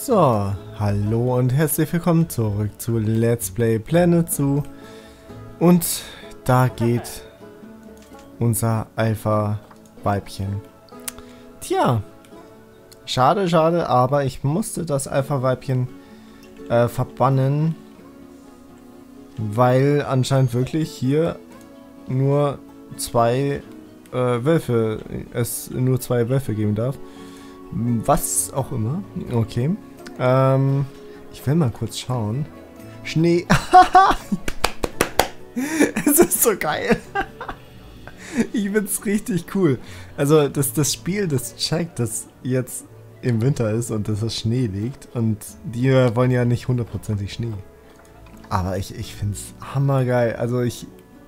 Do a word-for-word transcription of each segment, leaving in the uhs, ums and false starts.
So, hallo und herzlich willkommen zurück zu Let's Play Planet Zoo. Und da geht unser Alpha-Weibchen. Tja, schade, schade, aber ich musste das Alpha-Weibchen äh, verbannen, weil anscheinend wirklich hier nur zwei äh, Wölfe, es nur zwei Wölfe geben darf. Was auch immer. Okay. Ähm, ich will mal kurz schauen. Schnee. Es ist so geil. Ich find's richtig cool. Also, das, das Spiel, das checkt, dass jetzt im Winter ist und dass es Schnee liegt. Und die wollen ja nicht hundertprozentig Schnee. Aber ich, ich find's hammergeil. Also, ich...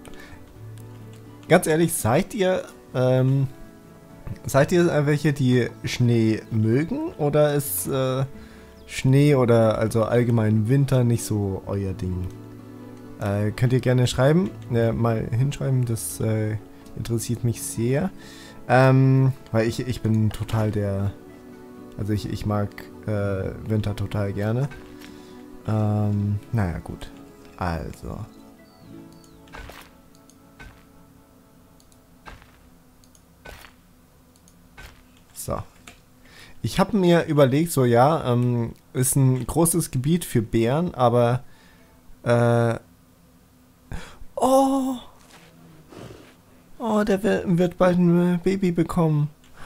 Ganz ehrlich, seid ihr... Ähm, Seid ihr welche, die Schnee mögen, oder ist äh, Schnee oder also allgemein Winter nicht so euer Ding? Äh, könnt ihr gerne schreiben, äh, mal hinschreiben, das äh, interessiert mich sehr. Ähm, weil ich, ich bin total der, also ich, ich mag äh, Winter total gerne. Ähm, naja gut, also... So. Ich habe mir überlegt, so ja, ähm, ist ein großes Gebiet für Bären, aber äh, oh, oh, der wird bald ein Baby bekommen.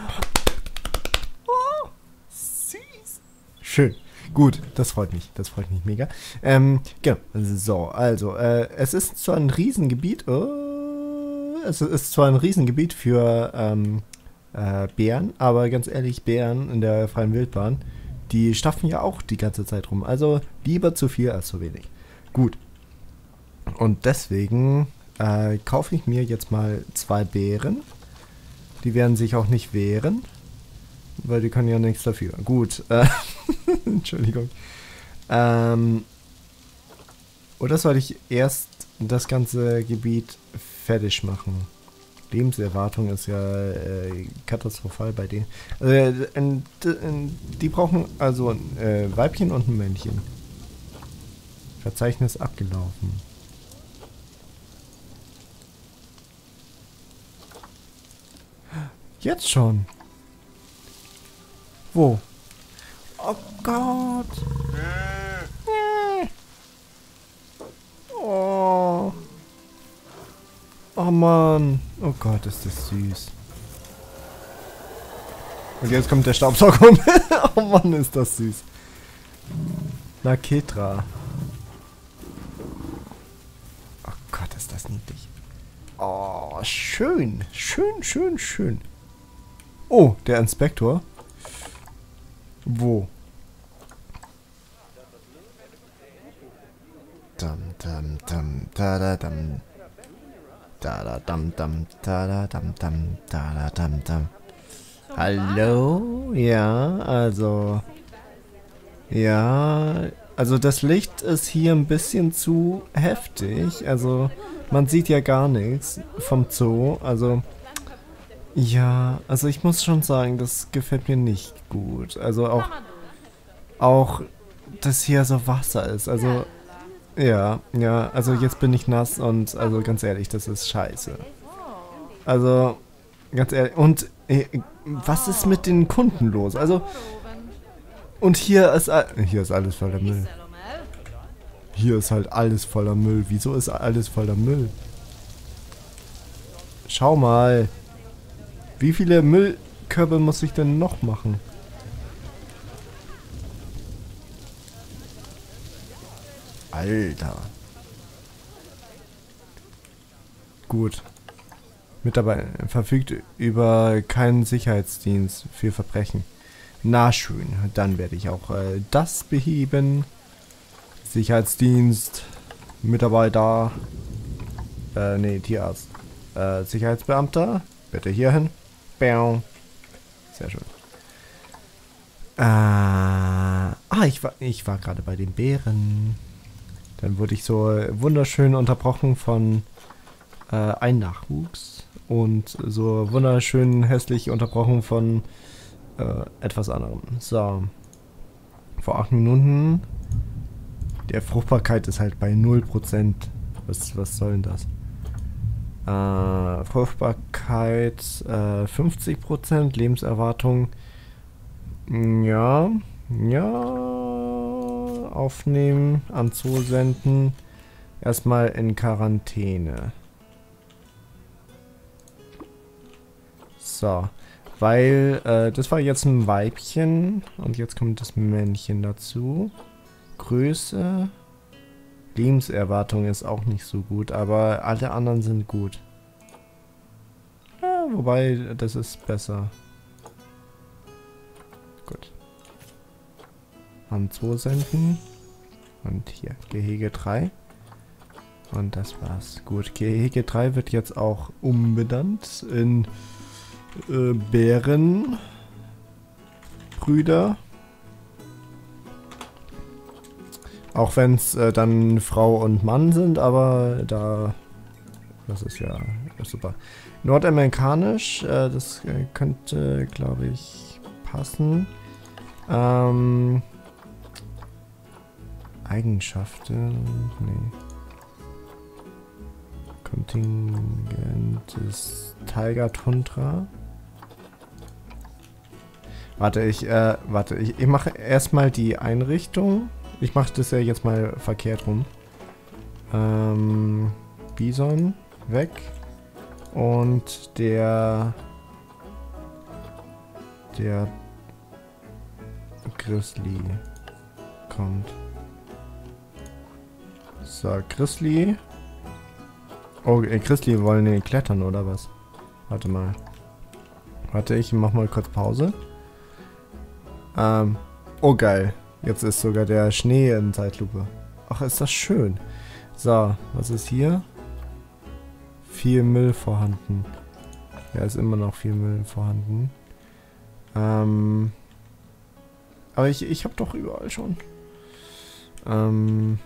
Oh, süß. Schön. Gut, das freut mich, das freut mich mega. Ähm, genau, so, also, äh, es ist zwar ein Riesengebiet, oh, es ist zwar ein Riesengebiet für, ähm, Äh, Bären, aber ganz ehrlich, Bären in der freien Wildbahn, die stapfen ja auch die ganze Zeit rum. Also lieber zu viel als zu wenig. Gut. Und deswegen äh, kaufe ich mir jetzt mal zwei Bären. Die werden sich auch nicht wehren, weil die können ja nichts dafür. Gut. Äh, Entschuldigung. Ähm, oder soll ich erst das ganze Gebiet fertig machen? Lebenserwartung ist ja äh, katastrophal bei denen. Äh, in, in, die brauchen also ein äh, Weibchen und ein Männchen. Verzeichnis abgelaufen. Jetzt schon. Wo? Oh Gott. Oh. Oh Mann. Oh Gott, ist das süß. Und jetzt kommt der Staubsauger. Oh Mann, ist das süß. Na, Ketra. Oh Gott, ist das niedlich. Oh, schön. Schön, schön, schön. Oh, der Inspektor. Wo? Dam, dam, dam, da, da, dam. Da da dam dam da da dam dam da da dam dam. Hallo? Ja, also... Ja, also das Licht ist hier ein bisschen zu heftig. Also man sieht ja gar nichts vom Zoo. Also ja, also ich muss schon sagen, das gefällt mir nicht gut. Also auch, auch, dass hier so Wasser ist. Also... Ja, ja, also jetzt bin ich nass und also ganz ehrlich, das ist scheiße. Also, ganz ehrlich, und äh, was ist mit den Kunden los? Also, und hier ist, hier ist alles voller Müll. Hier ist halt alles voller Müll. Wieso ist alles voller Müll? Schau mal. Wie viele Müllkörbe muss ich denn noch machen? Alter. Gut. Mitarbeiter verfügt über keinen Sicherheitsdienst für Verbrechen. Na schön, dann werde ich auch äh, das beheben. Sicherheitsdienst, Mitarbeiter, äh, nee, Tierarzt. Äh, Sicherheitsbeamter, bitte hierhin. Bäm. Sehr schön. Äh, ah, ich war, ich war gerade bei den Bären. Dann wurde ich so wunderschön unterbrochen von äh, einem Nachwuchs und so wunderschön hässlich unterbrochen von äh, etwas anderem. So. vor acht Minuten. Der Fruchtbarkeit ist halt bei null Prozent. Was, was soll denn das? Äh, Fruchtbarkeit äh, fünfzig Prozent, Lebenserwartung. Ja, ja. Aufnehmen, an Zoo senden. Erstmal in Quarantäne. So. Weil, äh, das war jetzt ein Weibchen. Und jetzt kommt das Männchen dazu. Größe. Lebenserwartung ist auch nicht so gut, aber alle anderen sind gut. Ja, wobei, das ist besser. Gut. An zwei senden. Und hier, Gehege drei. Und das war's. Gut, Gehege drei wird jetzt auch umbenannt in äh, Bärenbrüder. Auch wenn es äh, dann Frau und Mann sind, aber da... Das ist ja super. Nordamerikanisch, äh, das äh, könnte, glaube ich, passen. Ähm... Eigenschaften... Nee. Kontingent ist Tiger Tundra. Warte, ich, äh, warte, ich, ich mache erstmal die Einrichtung. Ich mache das ja jetzt mal verkehrt rum. Ähm, Bison weg. Und der... Der... Grizzly kommt. So, Grizzly. Oh, äh, Grizzly wollen die klettern, oder was? Warte mal. Warte, ich mach mal kurz Pause. Ähm, oh geil. Jetzt ist sogar der Schnee in Zeitlupe. Ach, ist das schön. So, was ist hier? Viel Müll vorhanden. Ja, ist immer noch viel Müll vorhanden. Ähm, aber ich, ich habe doch überall schon. Ähm,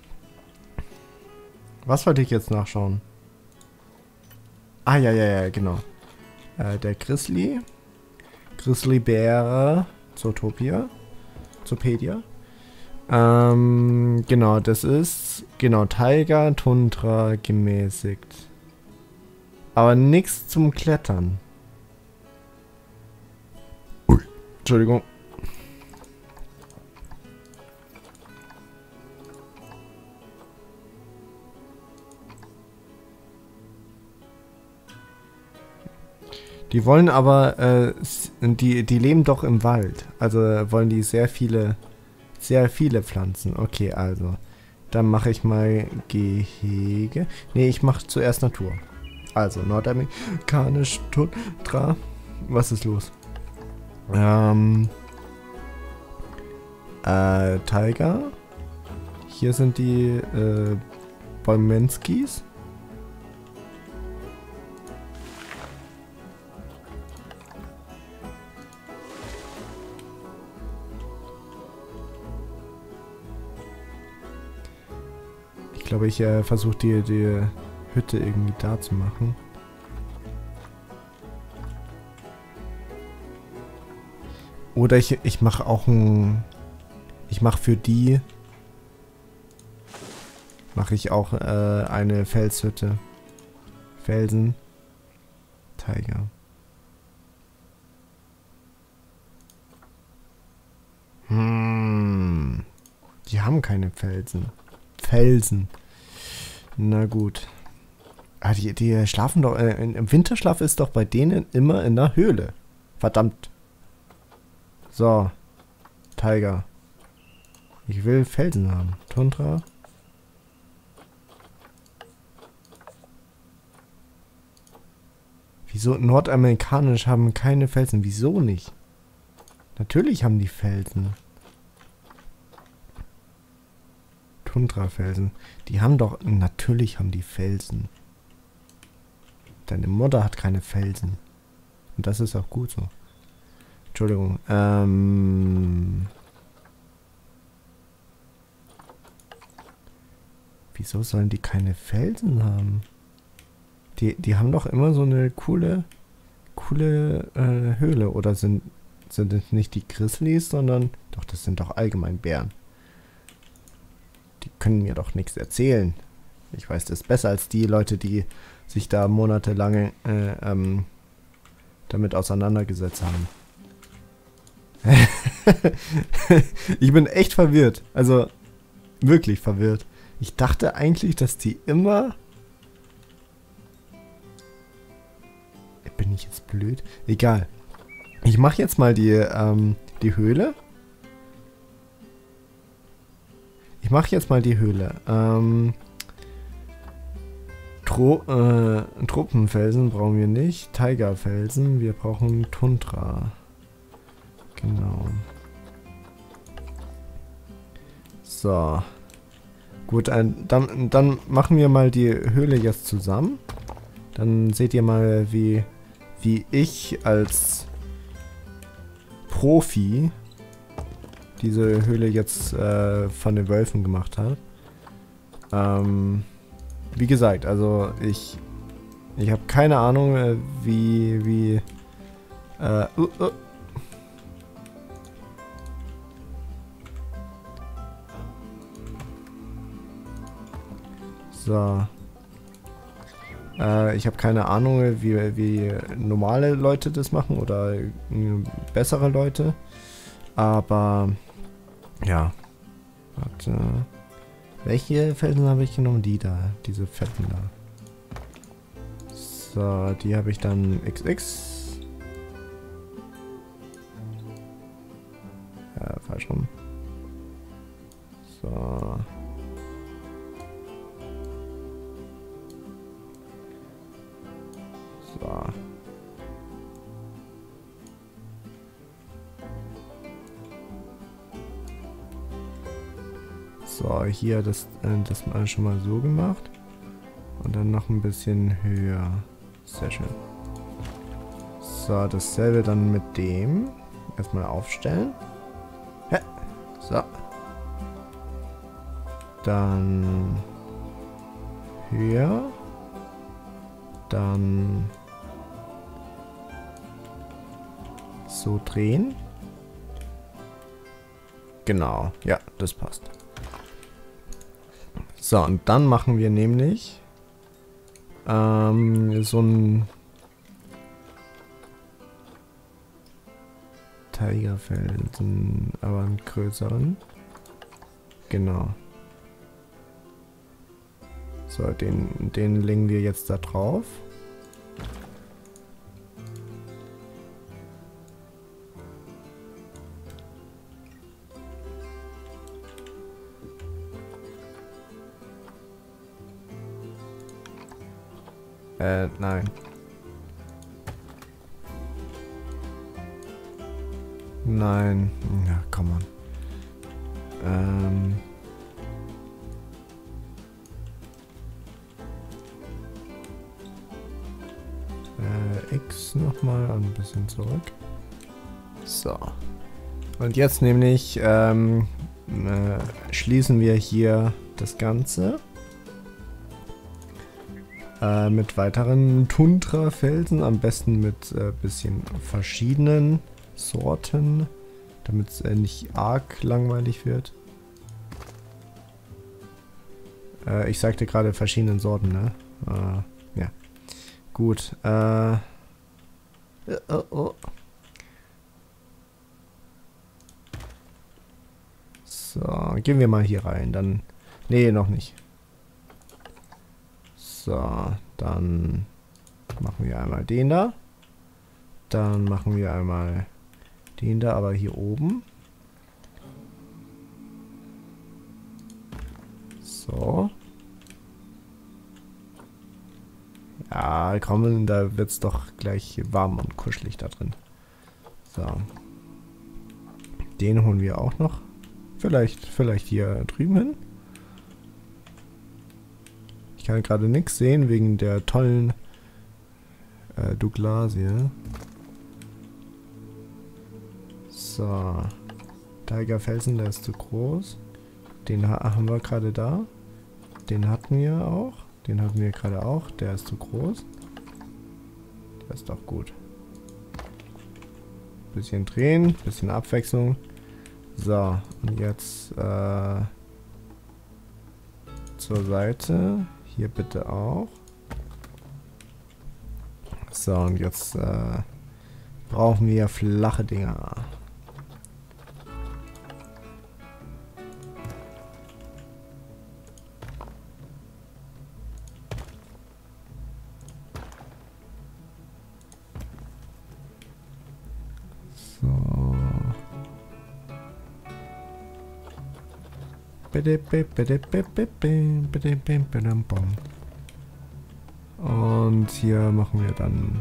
was wollte ich jetzt nachschauen? Ah, ja, ja, ja, genau. Äh, der Grizzly. Grizzlybär. Zootopia. Zoopedia. Ähm, genau, das ist, genau, Tiger, Tundra, gemäßigt. Aber nichts zum Klettern. Ui, Entschuldigung. Die wollen aber, äh, die, die leben doch im Wald. Also wollen die sehr viele, sehr viele Pflanzen. Okay, also. Dann mache ich mal Gehege. Nee, ich mache zuerst Natur. Also, nordamerikanisch Tundra. Was ist los? Ähm. Äh, Tiger. Hier sind die, äh, Bolmenskis. Ich glaube, ich äh, versuche die, die Hütte irgendwie da zu machen. Oder ich, ich mache auch ein... Ich mache für die... Mache ich auch äh, eine Felshütte. Felsen. Tiger. Hm. Die haben keine Felsen. Felsen. Na gut. Ah, die, die schlafen doch... Äh, im Winterschlaf ist doch bei denen immer in der Höhle. Verdammt. So. Tiger. Ich will Felsen haben. Tundra. Wieso? Nordamerikanisch haben keine Felsen. Wieso nicht? Natürlich haben die Felsen. Tundra-Felsen. Die haben doch... Natürlich haben die Felsen. Deine Mutter hat keine Felsen. Und das ist auch gut so. Entschuldigung. Ähm... Wieso sollen die keine Felsen haben? Die, die haben doch immer so eine coole... Coole äh, Höhle. Oder sind... Sind es nicht die Grizzlies, sondern... Doch, das sind doch allgemein Bären. Die können mir doch nichts erzählen. Ich weiß das besser als die Leute, die sich da monatelang äh, ähm, damit auseinandergesetzt haben. Ich bin echt verwirrt. Also, wirklich verwirrt. Ich dachte eigentlich, dass die immer... Bin ich jetzt blöd? Egal. Ich mache jetzt mal die, ähm, die Höhle. Ich mache jetzt mal die Höhle. Ähm, Tro äh, Tropenfelsen brauchen wir nicht. Tigerfelsen. Wir brauchen Tundra. Genau. So. Gut, ein, dann, dann machen wir mal die Höhle jetzt zusammen. Dann seht ihr mal, wie, wie ich als Profi diese Höhle jetzt äh, von den Wölfen gemacht habe. Ähm, wie gesagt, also ich ich habe keine Ahnung, äh, wie wie äh, uh, uh. So. Äh, ich habe keine Ahnung, wie, wie normale Leute das machen oder äh, bessere Leute. Aber ja. Warte. Welche Felsen habe ich genommen? Die da. Diese fetten da. So, die habe ich dann X X. Ja, falsch rum. So. So. So, hier das, äh, das mal schon mal so gemacht. Und dann noch ein bisschen höher. Sehr schön. So, dasselbe dann mit dem. Erstmal aufstellen. Hä? So. Dann höher. Dann so drehen. Genau, ja, das passt. So, und dann machen wir nämlich ähm, so ein Tigerfelsen, aber einen größeren. Genau. So, den, den legen wir jetzt da drauf. Äh, nein. Nein. Ja, komm on. Ähm. Äh, X nochmal ein bisschen zurück. So. Und jetzt nämlich ähm, äh, schließen wir hier das Ganze. Mit weiteren Tundra-Felsen, am besten mit äh, bisschen verschiedenen Sorten, damit es äh, nicht arg langweilig wird. Äh, ich sagte gerade verschiedenen Sorten, ne? Äh, ja. Gut. Äh, oh, oh. So, gehen wir mal hier rein. Dann. Nee, noch nicht. So, dann machen wir einmal den da. Dann machen wir einmal den da, aber hier oben. So. Ja, komm, da wird es doch gleich warm und kuschelig da drin. So. Den holen wir auch noch. Vielleicht, vielleicht hier drüben hin. Ich kann gerade nichts sehen wegen der tollen äh, Douglasie. So. Tigerfelsen, der ist zu groß. Den ha haben wir gerade da. Den hatten wir auch. Den hatten wir gerade auch. Der ist zu groß. Der ist doch gut. Bisschen drehen, bisschen Abwechslung. So, und jetzt äh, zur Seite. Hier bitte auch. So, und jetzt äh, brauchen wir flache Dinger. So. Und hier machen wir dann...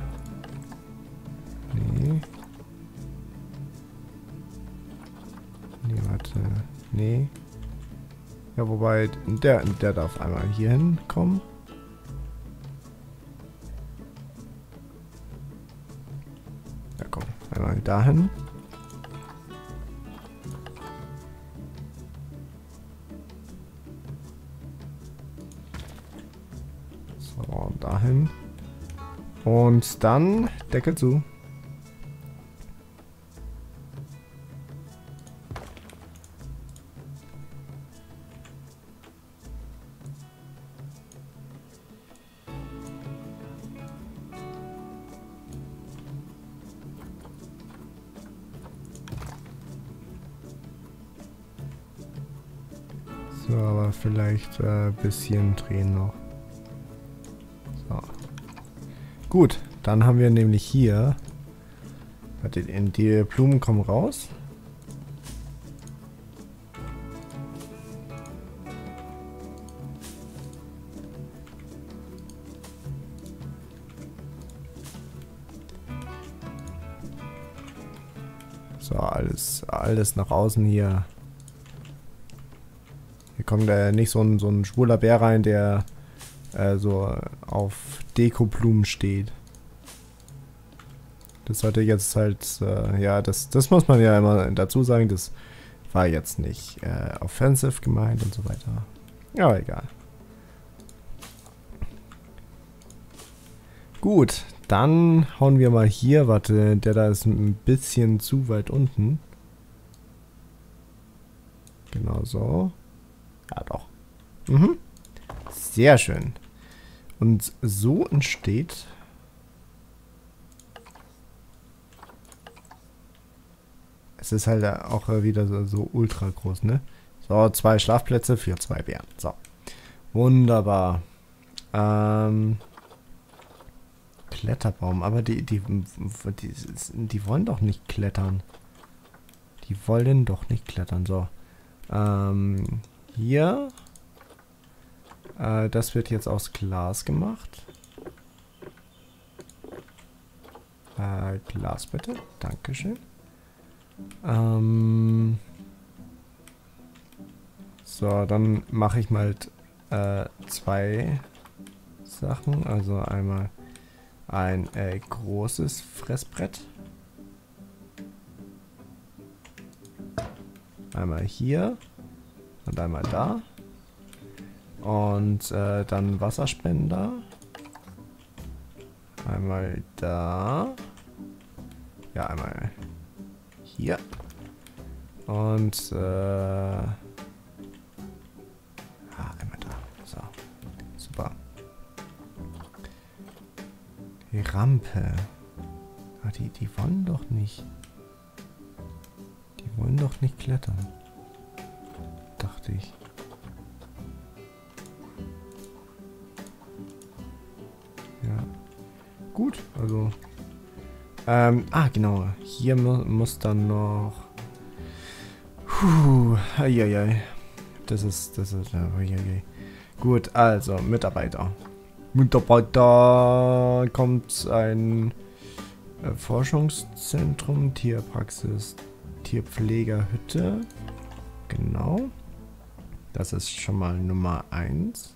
Nee. Nee, warte. Nee. Ja, wobei, der, der darf einmal hier hinkommen. Ja, komm. Einmal dahin. So, dahin. Und dann Deckel zu. So, aber vielleicht ein äh, bisschen drehen noch. So. Gut, dann haben wir nämlich hier... Warte, die Blumen kommen raus. So, alles, alles nach außen hier. Hier kommt äh, nicht so ein, so ein schwuler Bär rein, der äh, so auf Dekoblumen steht. Das sollte jetzt halt, äh, ja, das, das muss man ja immer dazu sagen, das war jetzt nicht äh, offensive gemeint und so weiter. Ja, egal. Gut, dann hauen wir mal hier, warte, der da ist ein bisschen zu weit unten. Genau so. Ja, doch. Mhm. Sehr schön. Und so entsteht... Es ist halt auch wieder so, so ultra groß, ne? So, zwei Schlafplätze für zwei Bären. So. Wunderbar. Ähm... Kletterbaum, aber die, die, die, die wollen doch nicht klettern. Die wollen doch nicht klettern. So. Ähm, hier. Äh, das wird jetzt aus Glas gemacht. Äh, Glas bitte. Dankeschön. Ähm, so, dann mache ich mal äh, zwei Sachen. Also einmal ein äh, großes Fressbrett. Einmal hier und einmal da. Und äh, dann Wasserspender. Einmal da. Ja, einmal hier. Und äh, ah, einmal da. So. Super. Die Rampe. Ah, die, die wollen doch nicht. Die wollen doch nicht klettern. Dachte ich. Ja. Gut, also. Ähm, ah, genau. Hier mu muss dann noch. Puh, eieiei. Das ist, das ist, eieiei. Gut, also, Mitarbeiter. Mitarbeiter kommt ein äh, Forschungszentrum, Tierpraxis, Tierpflegerhütte. Genau. Das ist schon mal Nummer eins.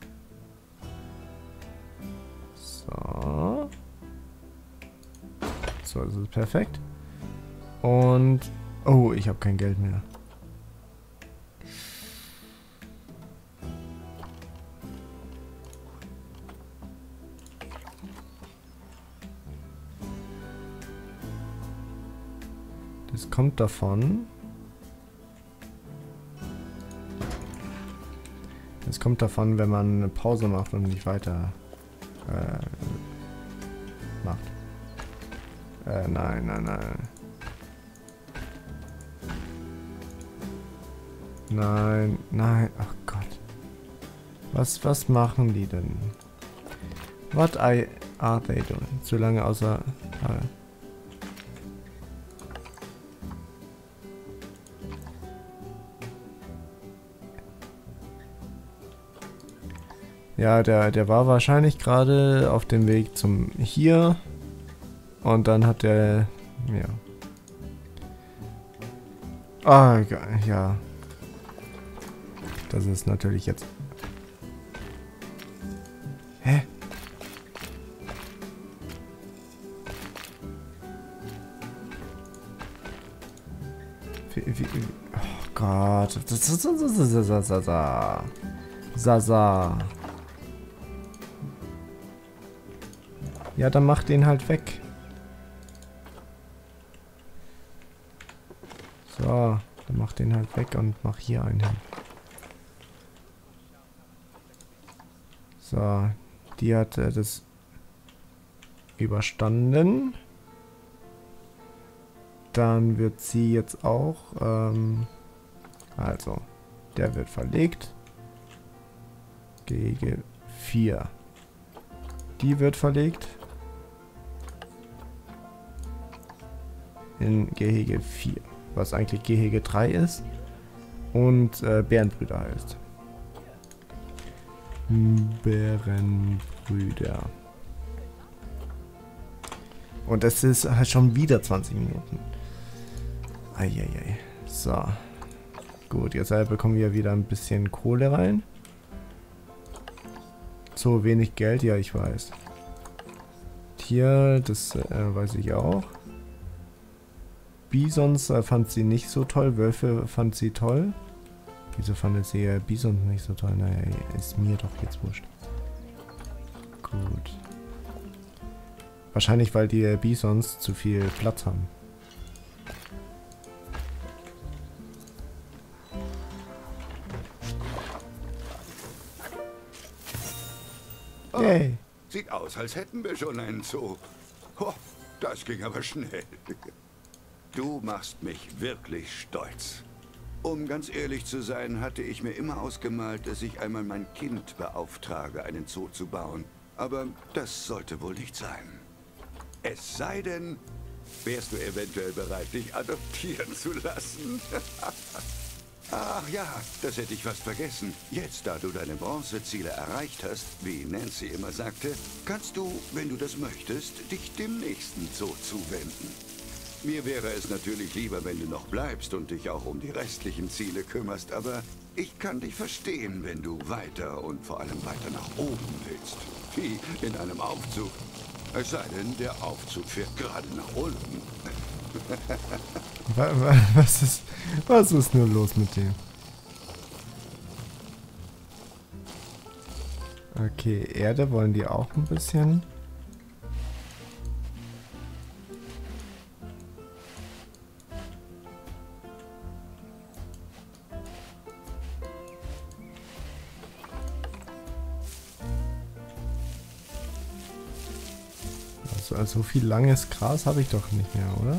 So. So, das ist perfekt. Und... Oh, ich habe kein Geld mehr. Das kommt davon, kommt davon, wenn man eine Pause macht und nicht weiter äh, macht. Äh, nein, nein, nein. Nein, nein, ach Gott. Was, was machen die denn? What I, are they doing? Zu lange außer... Äh, Ja, der, der war wahrscheinlich gerade auf dem Weg zum hier. Und dann hat der... Ja. Ah, ja. Das ist natürlich jetzt... Hä? Wie, wie, wie, oh Gott. Sasa. Sasa. Ja, dann mach den halt weg. So, dann mach den halt weg und mach hier einen hin. So, die hat äh, das überstanden. Dann wird sie jetzt auch, ähm, also, der wird verlegt. Gehege vier. Die wird verlegt. In Gehege vier. Was eigentlich Gehege drei ist. Und äh, Bärenbrüder heißt. Bärenbrüder. Und es ist halt schon wieder zwanzig Minuten. Eieiei. So. Gut, jetzt äh, bekommen wir wieder ein bisschen Kohle rein. So wenig Geld, ja, ich weiß. Hier, das äh, weiß ich auch. Bisons äh, fand sie nicht so toll. Wölfe fand sie toll. Wieso fand sie äh, Bisons nicht so toll? Naja, ist mir doch jetzt wurscht. Gut. Wahrscheinlich, weil die äh, Bisons zu viel Platz haben. Oh, Yay. sieht aus, als hätten wir schon einen Zoo. Oh, das ging aber schnell. Du machst mich wirklich stolz. Um ganz ehrlich zu sein, hatte ich mir immer ausgemalt, dass ich einmal mein Kind beauftrage, einen Zoo zu bauen. Aber das sollte wohl nicht sein. Es sei denn, wärst du eventuell bereit, dich adoptieren zu lassen? Ach ja, das hätte ich fast vergessen. Jetzt, da du deine Bronzeziele erreicht hast, wie Nancy immer sagte, kannst du, wenn du das möchtest, dich dem nächsten Zoo zuwenden. Mir wäre es natürlich lieber, wenn du noch bleibst und dich auch um die restlichen Ziele kümmerst, aber ich kann dich verstehen, wenn du weiter und vor allem weiter nach oben willst. Wie in einem Aufzug. Es sei denn, der Aufzug fährt gerade nach unten. Was ist, was ist nur los mit dem? Okay, Erde wollen die auch ein bisschen. Also, so viel langes Gras habe ich doch nicht mehr, oder?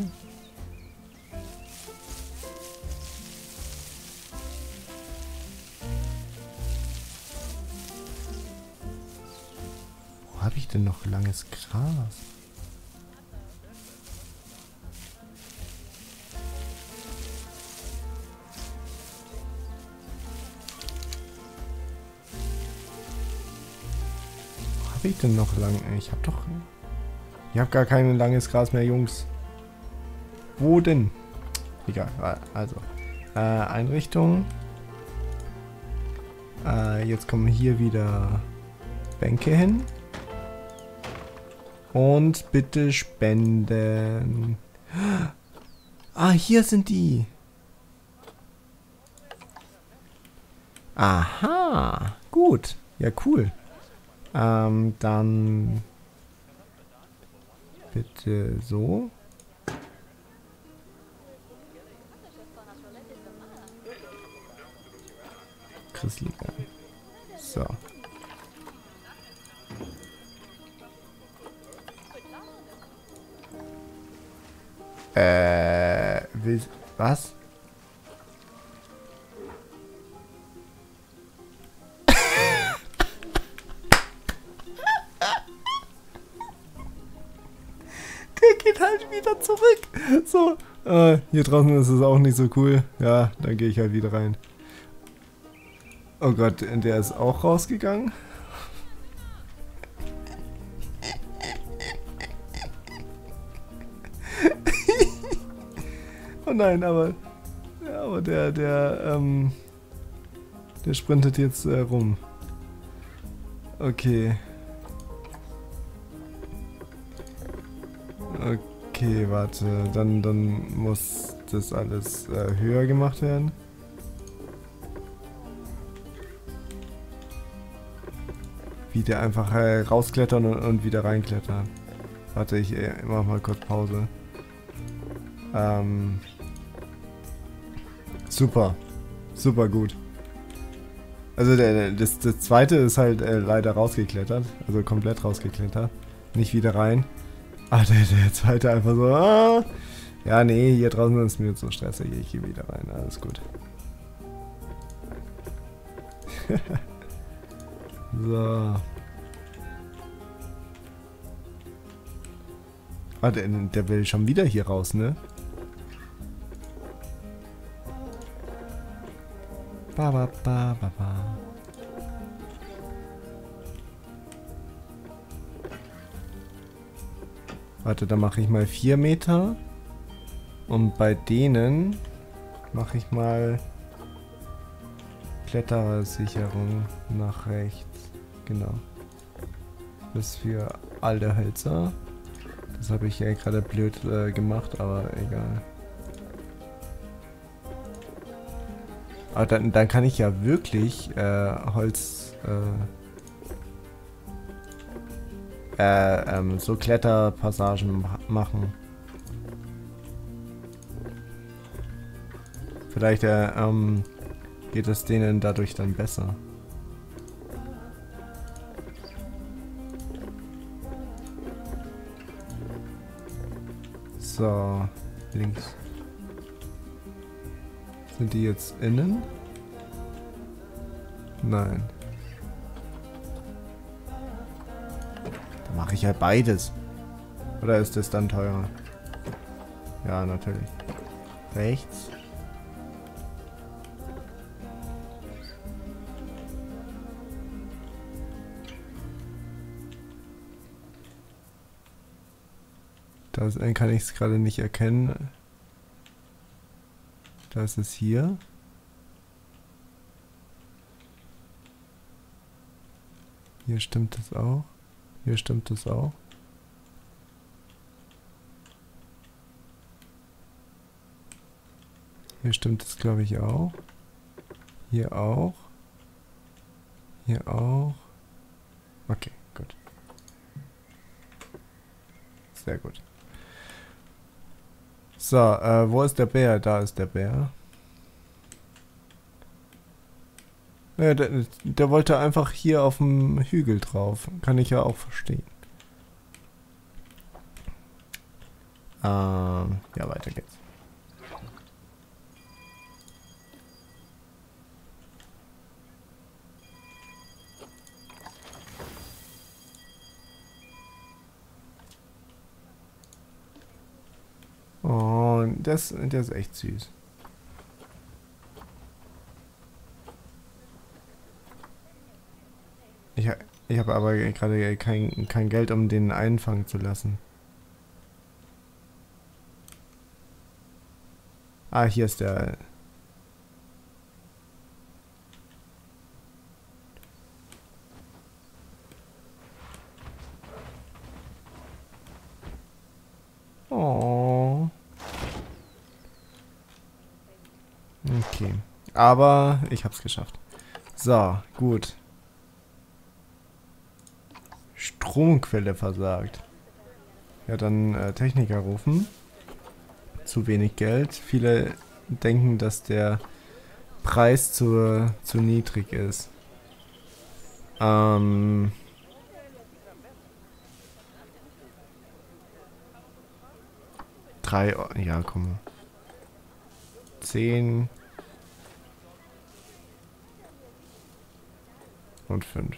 Wo habe ich denn noch langes Gras? Wo habe ich denn noch lang? Ich habe doch... Ich habe gar kein langes Gras mehr, Jungs. Wo denn? Egal, also. Äh, Einrichtung. Äh, jetzt kommen hier wieder Bänke hin. Und bitte spenden. Ah, hier sind die. Aha, gut. Ja, cool. Ähm, dann... Bitte so. Christlicher. So. Äh, will, was? Der geht halt wieder zurück. So, äh, hier draußen ist es auch nicht so cool. Ja, dann gehe ich halt wieder rein. Oh Gott, der ist auch rausgegangen. Oh nein, aber, ja, aber der, der, ähm, der sprintet jetzt äh, rum. Okay. Okay, warte, dann, dann muss das alles äh, höher gemacht werden. Wie der einfach äh, rausklettern und, und wieder reinklettern. Warte, ich äh, mach mal kurz Pause. Ähm... Super. Super gut. Also der, das, das zweite ist halt äh, leider rausgeklettert. Also komplett rausgeklettert. Nicht wieder rein. Ah, der, der zweite einfach so. Ah. Ja, nee, hier draußen ist mir zu stressig. Ich gehe wieder rein. Alles gut. So. Ah, der, der will schon wieder hier raus, ne? Ba, ba, ba, ba, ba. Warte, dann mache ich mal vier Meter. Und bei denen mache ich mal Klettersicherung nach rechts. Genau. Das ist für alle Hölzer. Das habe ich ja gerade blöd äh, gemacht, aber egal. Aber dann, dann kann ich ja wirklich äh, Holz, äh, äh, ähm, so Kletterpassagen ma machen. Vielleicht äh, ähm, geht es denen dadurch dann besser. So, links. Sind die jetzt innen? Nein. Dann mache ich halt beides. Oder ist das dann teurer? Ja, natürlich. Rechts. Da kann ich es gerade nicht erkennen. Da ist es hier. Hier stimmt es auch. Hier stimmt es auch. Hier stimmt es, glaube ich, auch. Hier auch. Hier auch. Okay, gut. Sehr gut. So, äh, wo ist der Bär? Da ist der Bär. Ja, der, der wollte einfach hier auf dem Hügel drauf. Kann ich ja auch verstehen. Ähm, ja, weiter geht's. Oh, das, der ist echt süß. Ich, ich habe aber gerade kein, kein Geld, um den einfangen zu lassen. Ah, hier ist der... Oh. Okay. Aber ich hab's geschafft. So, gut. Stromquelle versagt. Ja, dann äh, Techniker rufen. Zu wenig Geld. Viele denken, dass der Preis zu, zu niedrig ist. Ähm... Drei, ja, komm. Zehn. Und fünf.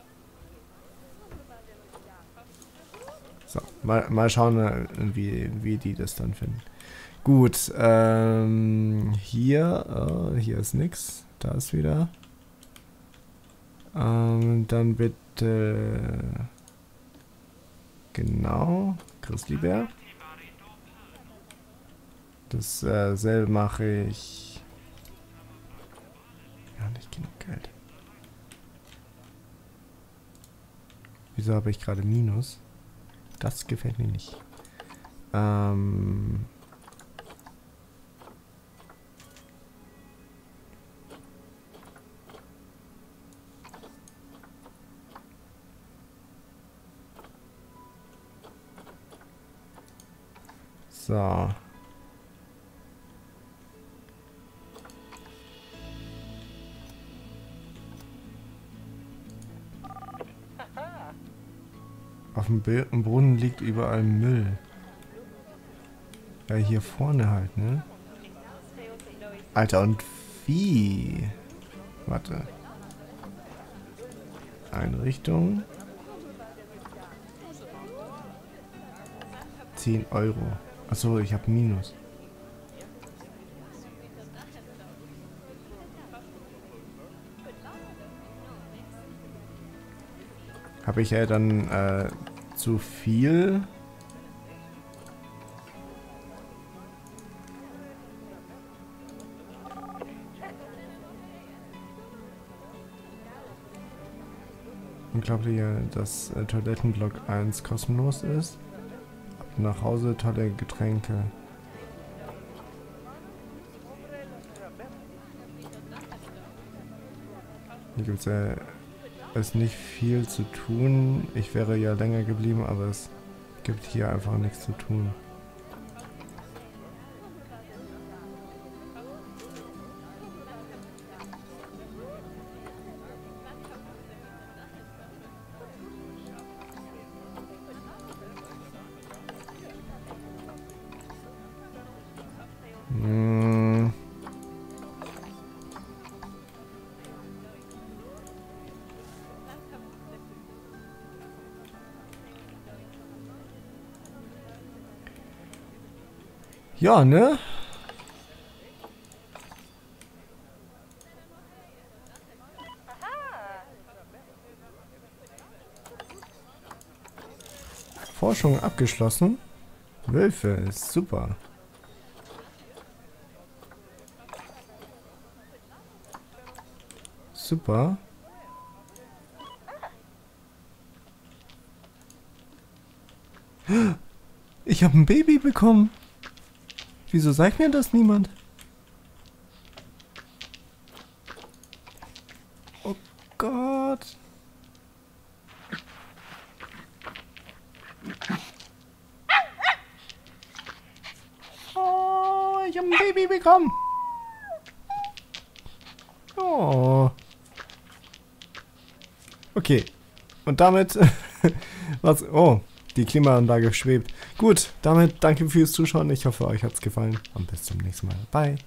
So, mal, mal schauen, wie, wie die das dann finden. Gut, ähm, hier, äh, hier ist nix. Da ist wieder. Ähm, dann bitte, genau, Grizzlybär. Dasselbe mache ich. Ja, nicht genug Geld. Wieso habe ich gerade Minus? Das gefällt mir nicht. Ähm. So. Auf dem Be im Boden liegt überall Müll. Ja, hier vorne halt, ne? Alter, und wie? Warte. Einrichtung. zehn Euro. Achso, ich habe Minus. Habe ich ja dann äh, zu viel? Unglaublich, dass äh, Toilettenblock eins kostenlos ist. Ab nach Hause tolle Getränke. Hier gibt es ja ist nicht viel zu tun. Ich wäre ja länger geblieben, aber es gibt hier einfach nichts zu tun. Hm. Ja, ne? Forschung abgeschlossen. Wölfe, ist super. Super. Ich habe ein Baby bekommen. Wieso sagt mir das niemand? Oh Gott. Oh, ich habe ein Baby bekommen. Oh. Okay. Und damit... was? Oh, die Klimaanlage schwebt. Gut, damit danke fürs Zuschauen. Ich hoffe, euch hat es gefallen. Und bis zum nächsten Mal. Bye.